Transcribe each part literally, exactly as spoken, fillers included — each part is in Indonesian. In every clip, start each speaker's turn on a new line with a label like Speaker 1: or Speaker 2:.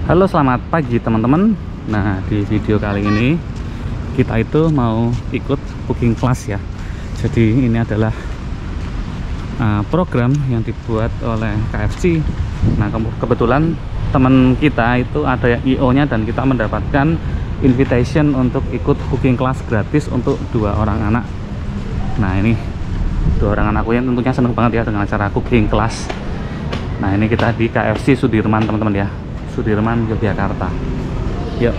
Speaker 1: Halo, selamat pagi teman-teman. Nah, di video kali ini kita itu mau ikut cooking class ya. Jadi ini adalah uh, program yang dibuat oleh K F C. Nah, ke kebetulan teman kita itu ada yang I O nya dan kita mendapatkan invitation untuk ikut cooking class gratis untuk dua orang anak. Nah, ini dua orang anakku yang tentunya seneng banget ya dengan acara cooking class. Nah, ini kita di K F C Sudirman teman-teman ya, Sudirman, Yogyakarta. Yuk.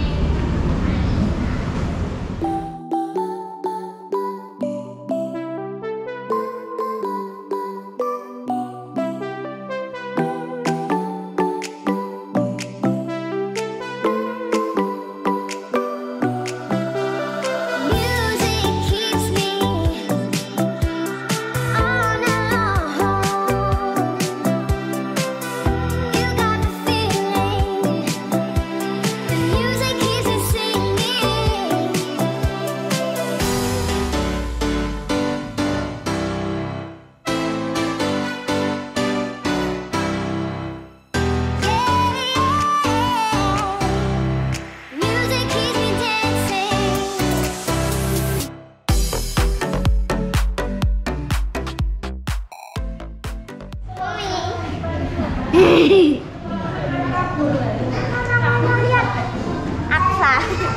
Speaker 2: Kamu lihat Aksa,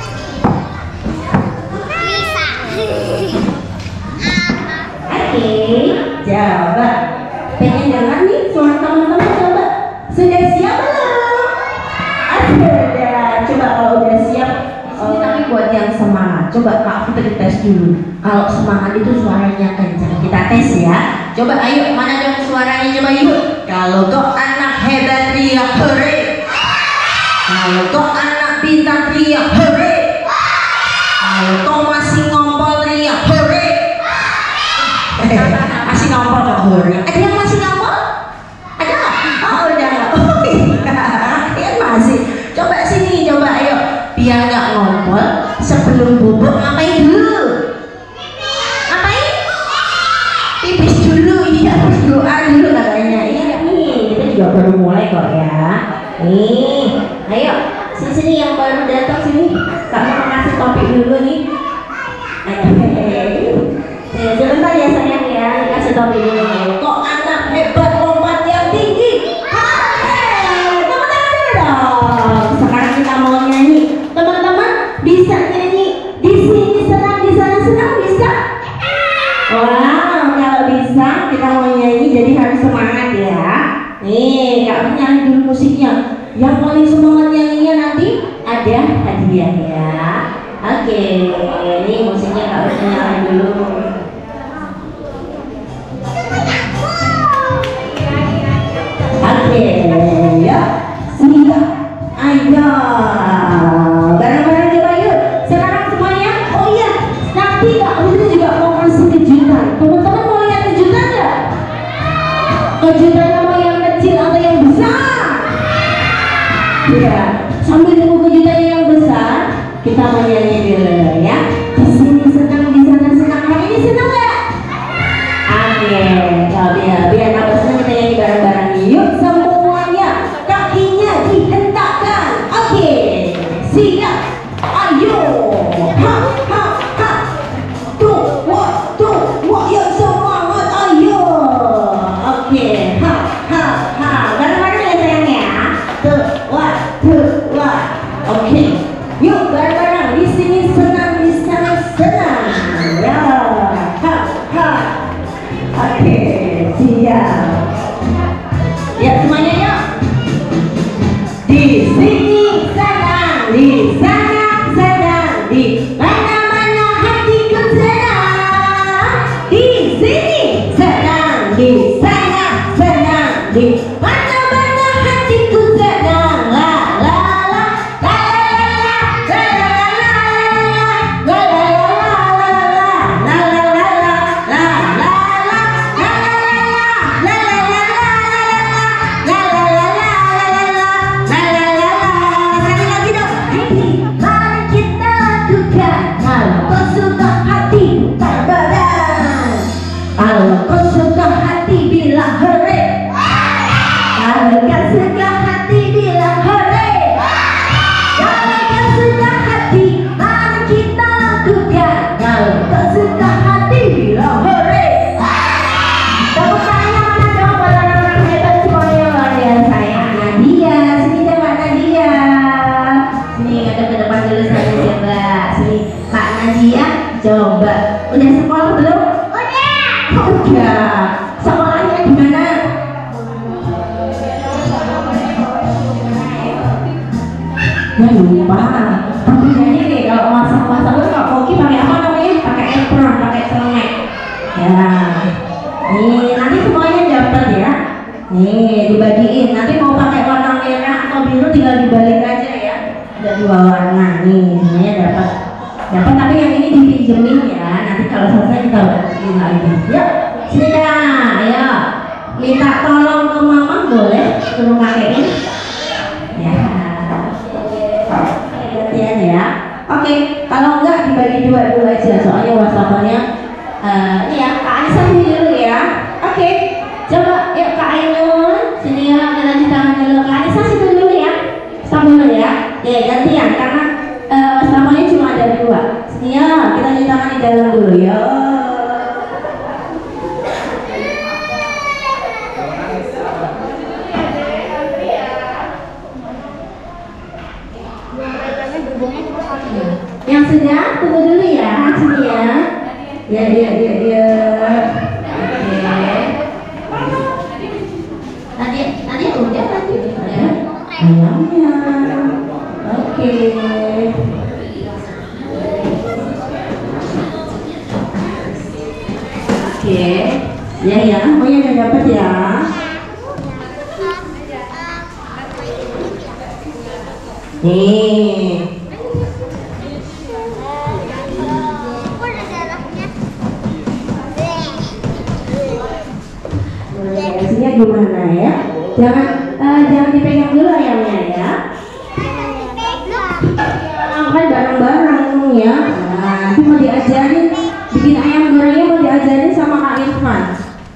Speaker 2: Lisa.
Speaker 3: Oke, coba pengen dengar nih suara teman-teman, coba sudah siap belum? Ah, sudah. Coba kalau udah siap, ini tapi buat yang semangat. Coba Kak Putri tes dulu. Kalau semangat itu suaranya kencang. Kita tes ya. Coba ayo, mana dong suaranya, coba yuk. Kalau kok anak hebat teriak hore. Kalau kok anak pintar teriak hore. Kalau kok masih ngompol teriak hore. Masih ngompol kok hore. Ada yang masih ngompol? Ada nggak? Oh udah nggak. Oh iya, ya masih. Coba sini, coba ayo. Biar nggak ngompol, sebelum bubuk ngapain dulu? Ngapain? Pipis dulu, iya, berdoa dulu katanya. Iya nih, kita juga baru mulai kok ya. Nih, ayo sini sini yang baru datang sini. Kak mau kasih topik dulu nih. Ayo, eh, sebentar ya sayang ya, kasih topik dulu. Kok anak hebat lompat yang tinggi? Hai, teman-teman dong. Sekarang kita mau nyanyi. Teman-teman bisa nyanyi. Di sini senang, di sana senang, bisa? Wow, kalau bisa kita mau nyanyi, jadi harus semangat ya. Nih, Kak nyanyi dulu musiknya. Yang paling semangat nyanyinya nanti ada hadiah ya. Oke, ini musiknya Kak harus nyalain dulu. Oke, ya, siap. Ayo, bareng-bareng coba yuk. Sekarang semuanya. Oh iya, nanti Kak Putri juga mau kasih kejutan. Teman-teman mau lihat kejutan nggak? Kejutannya mau yang kecil atau yang besar? Ya, sambil nunggu kejutannya yang besar, kita mau nyanyi dulu ya. Di sini senang, di sana senang. Hari ini senang nggak? Oke, kalau ya, biar tambah senang kita nyanyi bareng-bareng. Yuk semuanya, kakinya dihentakkan. Oke, siap. Ayo, ha ha ha. Tuh, wah, tuh, wah, yuk semangat. Ayo, oke, ha ha ha. Bareng-bareng ya sayang ya. Tuh, wah, tuh, wah. Oke, yuk bareng-bareng. Di sini senang, di sana senang. Ya, ha ha. Oke, siap. Ya semuanya yuk. Di sini senang, di sana senang, di mana-mana hatiku senang. Di sini senang, di sana senang, di mana-mana hatiku senang. La la la la la la la la Asia, coba. Udah sekolah belum?
Speaker 2: Udah.
Speaker 3: Udah. Sekolahnya di mana? Ya lupa. Perbedaannya nih kalau masak-masak itu Kak Koki pakai apa namanya? Pakai apron, pakai celemek. Ya. Nih nanti semuanya dapat ya. Nih dibagiin. Nanti mau pakai warna merah atau biru tinggal dibalik aja ya. Ada dua warna nih. Semuanya dapat. Dapat tapi yang ini dipinjemin ya. Nanti kalau selesai kita bagiin lagi. Yuk, sini dah. Ayo. Minta tolong ke mama boleh? Suruh pakein. Ya. Gantian ya. Oke, kalau enggak dibagi dua dulu aja. Soalnya wastafelnya uh, ini ya. Kak Anissa sini dulu ya. Oke. Coba yuk Kak Ainul. Sini ya, kita lanjut tangan dulu. Kak Anissa situ dulu ya. Stop dulu ya. Ya gantian karena uh, wastafelnya cuma ada dua. Sini ya, kita lanjut tangan di dalam dulu ya. Yang sudah tunggu dulu ya, sini ya. Ya ya ya ya. Oke. Tadi tadi udah tadi udah. Ayamnya. Oke. Oke. Ya ya, semuanya udah dapat ya. Nih. Gimana ya? Jangan uh, jangan dipegang dulu ayamnya ya. Angkat bareng-bareng ya. Nah, nanti mau diajarin bikin ayam gorengnya mau diajarin sama Kak Irfan.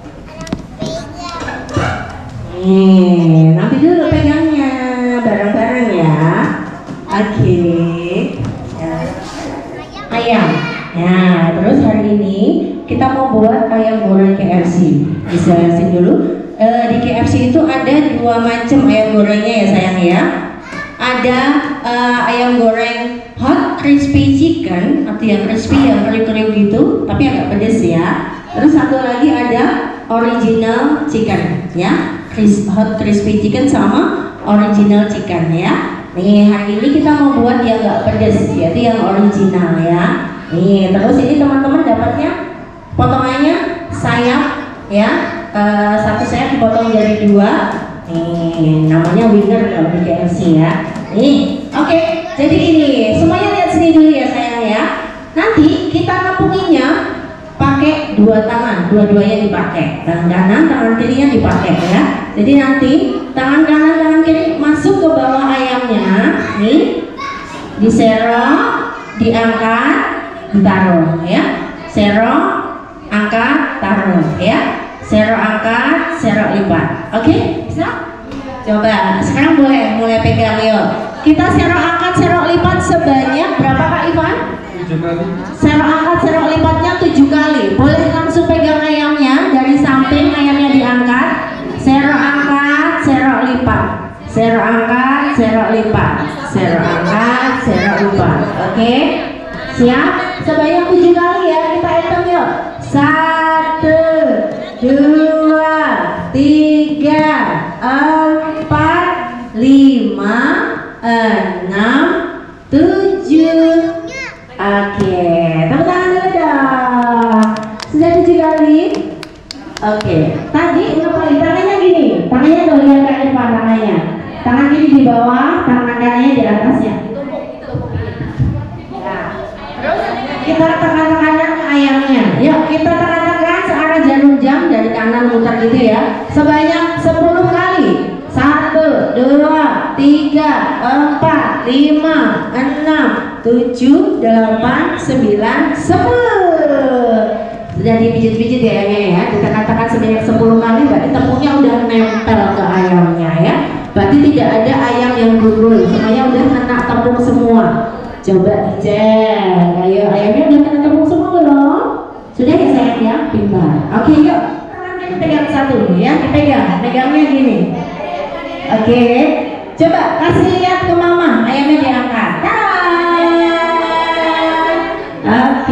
Speaker 3: Nih, nanti dulu pegangnya bareng-bareng ya. Oke. Ya. Ayam. Nah, terus hari ini kita mau buat ayam goreng K F C. Bisa lihat dulu. Uh, di K F C itu ada dua macam ayam gorengnya ya sayang ya. Ada uh, ayam goreng hot crispy chicken atau yang crispy yang kering-kering gitu, tapi agak pedes ya. Terus satu lagi ada original chicken ya, Cris hot crispy chicken sama original chicken ya. Nih hari ini kita mau buat yang agak pedes, yaitu yang original ya. Nih terus ini teman-teman dapatnya potongannya sayap ya. Uh, satu sayap dipotong jadi dua. Nih namanya winner kalau di K F C ya. Nih oke okay. Jadi ini semuanya lihat sini dulu ya sayang ya. Nanti kita ngepukinnya pakai dua tangan, dua-duanya dipakai, tangan kanan tangan kirinya dipakai ya. Jadi nanti tangan kanan tangan kiri masuk ke bawah ayamnya. Nih diserok, diangkat, ditaruh ya. Serok, angkat, taruh ya. Serok angkat, serok lipat. Oke, okay? Bisa? Coba, sekarang boleh mulai pegang yuk. Kita serok angkat, serok lipat sebanyak berapa Kak Ivan? tujuh kali. Serok angkat, serok lipatnya tujuh kali. Boleh langsung pegang ayamnya dari samping, ayamnya diangkat. Serok angkat, serok lipat. Serok angkat, serok lipat. Serok angkat, serok lipat. Oke, okay? Siap? Sebanyak tujuh kali ya. Kita hitung yuk. Satu. Dua, tiga, empat, lima, enam, tujuh. Oke, tepuk tangan dulu dong. Sudah tujuh kali. Oke, tadi ngapain? Tangannya gini, tangannya tuh lihat Kak Irfan tangannya. Tangan kiri di bawah, tangan kanannya di atasnya. Kita tekan-tekan ayamnya. Yuk, kita tekan-tekan searah jarum jam dari kanan muter gitu ya. Sebanyak sepuluh kali. Satu, dua, tiga, empat, lima, enam, tujuh, delapan, sembilan, sepuluh. Sudah dipijit-pijit ya ayamnya ya. Ditekan-tekan sebanyak sepuluh kali. Berarti tepungnya udah nempel ke ayamnya ya. Berarti tidak ada ayam yang gurul. Semuanya udah kena tepung semua. Coba dicek. Ayo, ayamnya udah kena tepung semua belum? Sudah ya sayang ya, pintar. Oke yuk, kita pegang satu ya, dipegang, pegangnya gini. Oke, coba kasih lihat ke mama, ayamnya diangkat. Tada! Oke.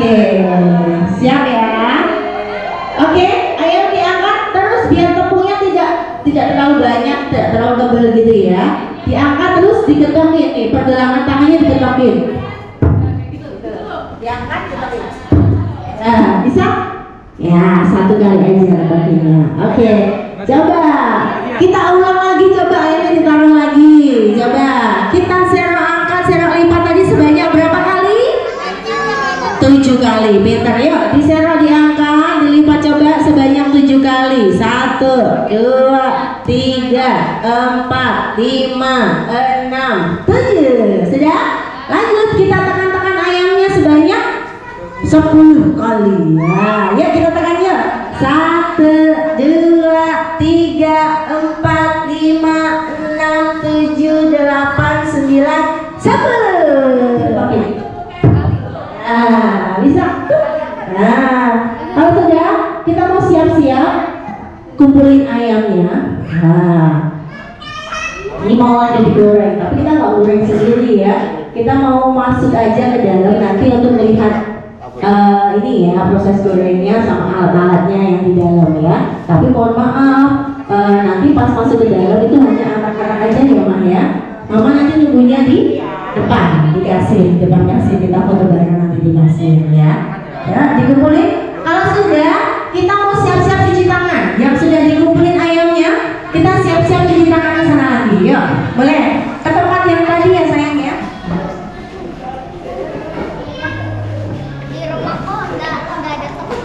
Speaker 3: ini, pergelangan tangannya ditetakin. Diangkat, ditetakin. Nah, bisa? Ya, satu kali aja tetakinnya. Oke, coba kita ulang lagi, coba ini ditaruh lagi. Coba kita serok angkat, serok lipat tadi sebanyak berapa kali? Tujuh kali. Pintar, yuk diserok, diangkat, dilipat coba sebanyak tujuh kali. Satu, dua, tiga, empat, lima, enam, tujuh. Sudah? Lanjut, kita tekan-tekan ayamnya sebanyak sepuluh kali. Nah, yuk kita tekan yuk. Satu, dua, tiga, empat, lima, enam, tujuh, delapan, sembilan, sepuluh. Oke. Nah, bisa. Nah, kalau sudah, kita mau siap-siap kumpulin ayamnya. Nah, ini mau ada digoreng, tapi kita nggak goreng sendiri ya. Kita mau masuk aja ke dalam nanti untuk melihat uh, ini ya proses gorengnya sama alat-alatnya yang di dalam ya. Tapi mohon maaf, uh, nanti pas masuk ke dalam itu hanya anak-anak aja ya Mah ya. Mama nanti nunggunya di depan, di kasir, depan kasir, kita foto bareng nanti di kasir ya. Ya, dikumpulin. Kalau sudah, kita mau siap-siap cuci tangan. Yang sudah dikumpulin ayamnya, kita siap-siap cuci tangan di sana lagi. Yuk, boleh. Ke tempat yang tadi ya sayang ya.
Speaker 2: Di rumahku enggak enggak ada tempat.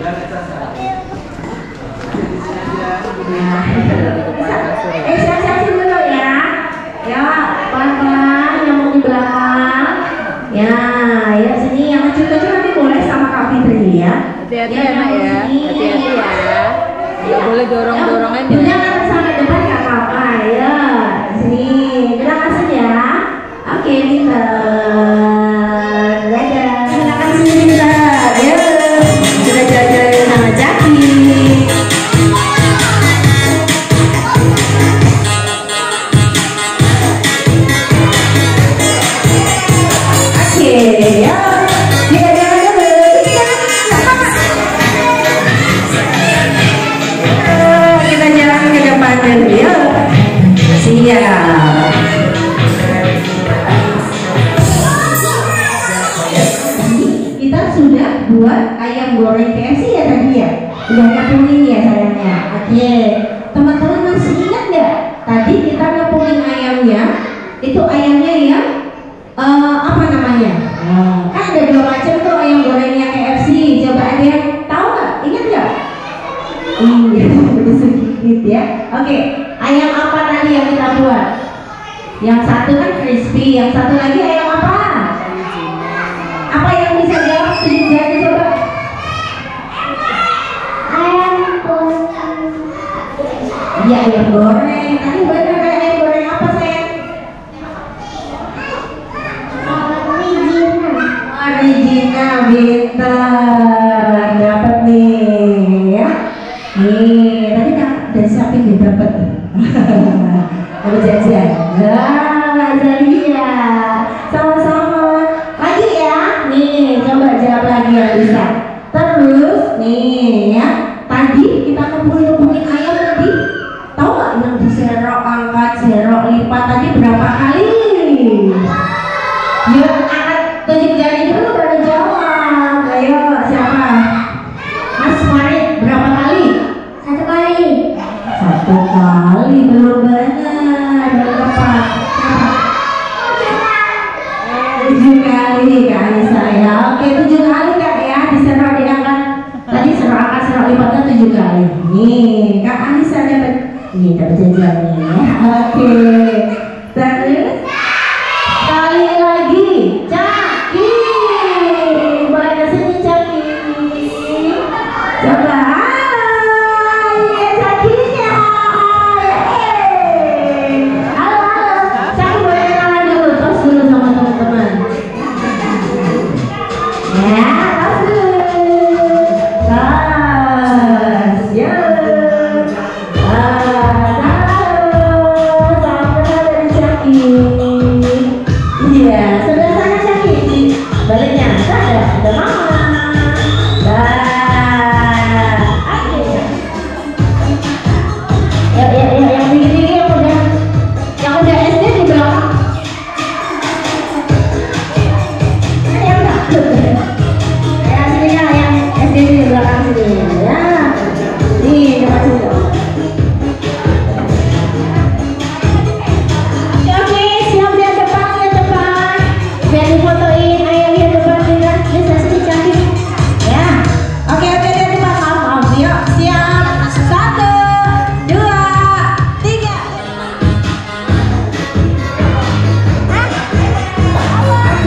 Speaker 3: Nah, eh siap-siap dulu ya. Ya, pelan-pelan yang mau di belakang. Ya, ya sini yang kecil-kecil nanti boleh sama Kak Fitri ya.
Speaker 4: Hati-hati ya Nak ya, hati-hati ya. Nggak boleh dorong-dorongan ya.
Speaker 3: Jangan sampai depan nggak apa-apa ya. Sini, kita kasih ya. Oke, pintar. Dadah. Kita kasih pintar. Ya, sudah jalan-jalan sama Jaki. Ya, kita jalan dulu. Kita jalan ke depan dulu ya. Siap. Kita sudah buat ayam goreng K F C ya tadi ya. Udah ngepungin ya sayangnya. Oke, teman-teman masih ingat nggak? Tadi kita ngepungin ayamnya. Itu ayamnya yang uh, apa namanya? Nah, kan ada dua macam tuh ayam gorengnya K F C. Coba ada yang tahu nggak? Ingat nggak? Iya, udah sedikit ya. Oke, ayam apa tadi yang kita buat? Yang satu kan crispy, yang satu lagi ayam apa? Apa yang bisa jawab? Jadi coba.
Speaker 2: Ayam goreng.
Speaker 3: Iya ayam goreng. Tadi bener kayak ayam goreng apa sayang? Regina, bintang dapat nih ya. Nih tadi kan udah siapin nih dapat. Dapat jajan. Nah, jadi ya. Sama-sama. Lagi ya. Nih coba jawab lagi yang bisa. Terus nih ya. Tadi kita kumpul-kumpulin ayam tadi. Tahu nggak yang diserok angkat, serok lipat tadi berapa kali? Yuk angkat tunjuk jari dulu baru jawab. Ayo siapa? Mas Farid berapa kali?
Speaker 2: Satu kali.
Speaker 3: Satu kali belum benar, belum tepat. Tujuh kali Kak Anissa ya. Oke tujuh kali Kak ya diserok diangkat. Tadi serok angkat serok lipatnya tujuh kali. Nih Kak Anissa dapat. Nih dapat jajan nih. Oke. Terus sekali lagi. Caki, boleh ke sini Caki. Coba, hai, Cakinya. Halo, halo. Caki boleh kenalan dulu, terus dulu sama teman-teman. Ya, terus dulu. Terus, ya. Halo, salam kenal dari Caki. Iya, sebelah sana Caki. Baliknya, ada, ada mama. Dah, oke. Ya, ya, ya, yang tinggi-tinggi yang udah, yang udah S D di belakang.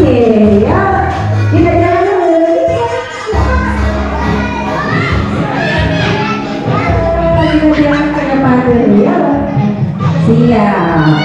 Speaker 3: Oke, ya. Kita jalan dulu. Kita jalan ke depan dulu ya. Siap.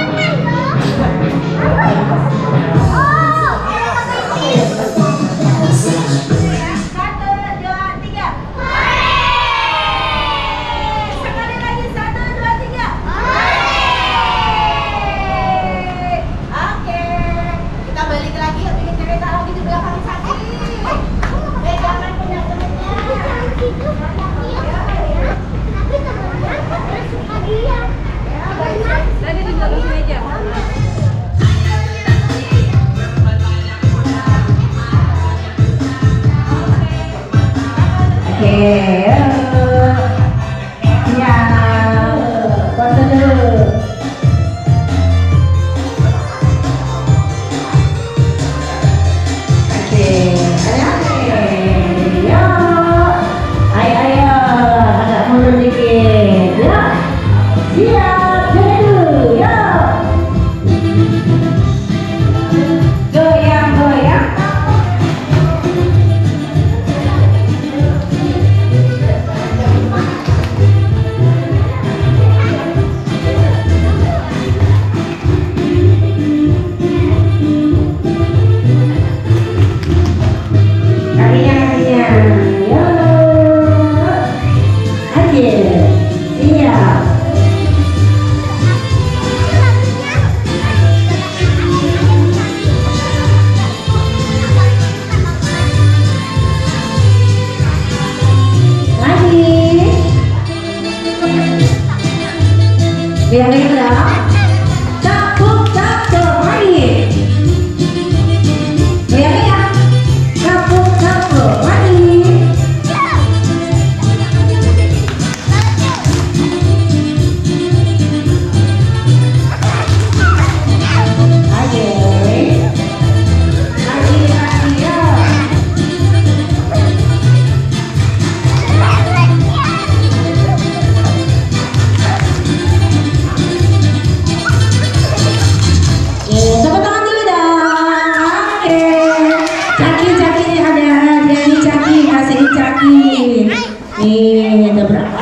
Speaker 3: Yang ya, capuk capuk lagi. Yang ya, capuk capuk lagi. Ayo, lagi lagi ya. Nih, ada berapa?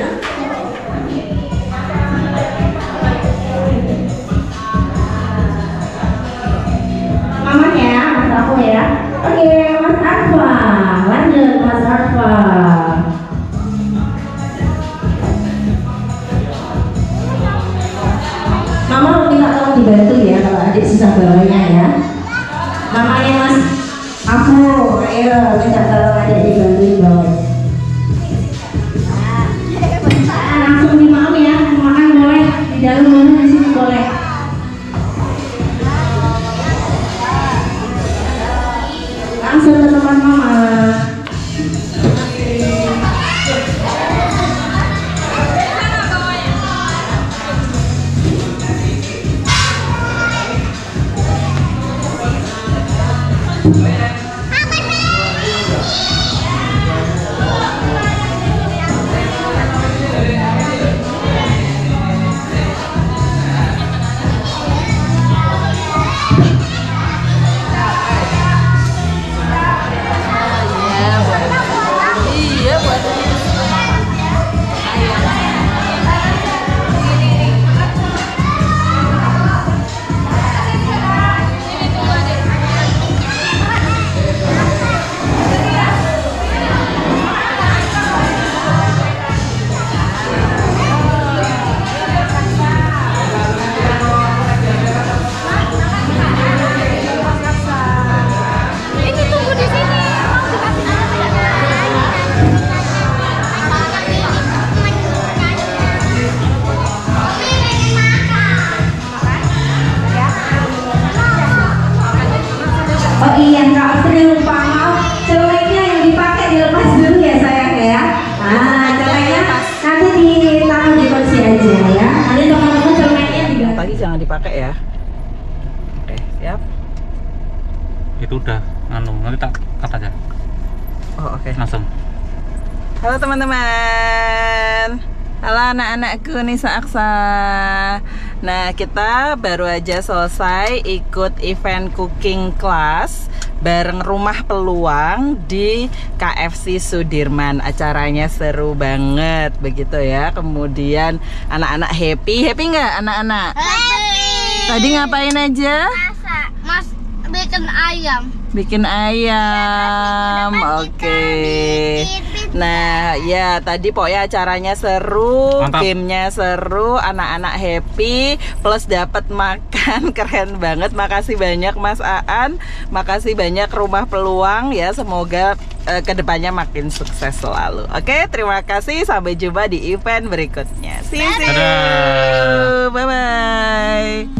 Speaker 3: Aman ya, Mas aku ya. Oke, Mas Arfa, lanjut Mas Arfa. Mama minta tolong dibantu ya kalau adik susah bawanya ya. Mamanya Mas aku, ayo minta tolong adik dibantu bawanya. Langsung dimaaf ya, makan boleh di dalam mana di sini boleh. Langsung ke tempat mama. Oh iya, Kak Astri lupa, maaf, celeknya yang dipakai dilepas dulu ya sayang ya. Ah, celeknya nanti ditaruh di kursi aja ya. Nanti teman-teman celeknya juga.
Speaker 4: Tadi jangan dipakai ya. Oke, siap.
Speaker 1: Itu udah, anu, nanti tak cut aja.
Speaker 4: Oh oke.
Speaker 1: Langsung.
Speaker 4: Halo teman-teman.
Speaker 5: Halo anak-anakku Nisa Aksa. Nah, kita baru aja selesai ikut event cooking class bareng Rumah Peluang di K F C Sudirman. Acaranya seru banget begitu ya. Kemudian anak-anak happy. Happy nggak anak-anak?
Speaker 2: Happy.
Speaker 5: Tadi ngapain aja?
Speaker 2: Masak. Mas bikin ayam.
Speaker 5: Bikin ayam. Oke. Nah, ya tadi pokoknya acaranya seru,
Speaker 1: Mantap.
Speaker 5: gamenya seru, anak-anak happy, plus dapat makan. Keren banget. Makasih banyak Mas Aan, makasih banyak Rumah Peluang ya. Semoga eh, kedepannya makin sukses selalu. Oke, terima kasih. Sampai jumpa di event berikutnya. See you.
Speaker 1: Dadah.
Speaker 5: Bye bye.